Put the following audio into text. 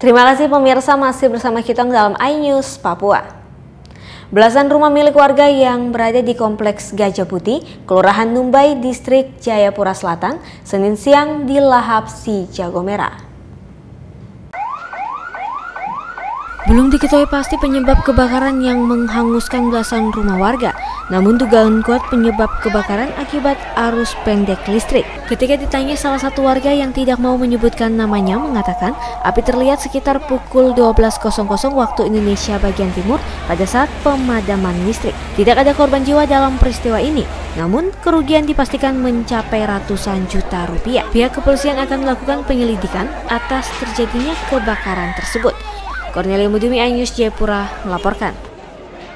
Terima kasih pemirsa masih bersama kita dalam iNews Papua. Belasan rumah milik warga yang berada di Kompleks Gajah Putih, Kelurahan Numbai, Distrik Jayapura Selatan, Senin siang dilahap si jago merah. Belum diketahui pasti penyebab kebakaran yang menghanguskan belasan rumah warga. Namun dugaan kuat penyebab kebakaran akibat arus pendek listrik. Ketika ditanya, salah satu warga yang tidak mau menyebutkan namanya mengatakan api terlihat sekitar pukul 12.00 waktu Indonesia bagian timur pada saat pemadaman listrik. Tidak ada korban jiwa dalam peristiwa ini. Namun kerugian dipastikan mencapai ratusan juta rupiah. Pihak kepolisian akan melakukan penyelidikan atas terjadinya kebakaran tersebut. Cornelia Mudumi, iNews Jayapura melaporkan.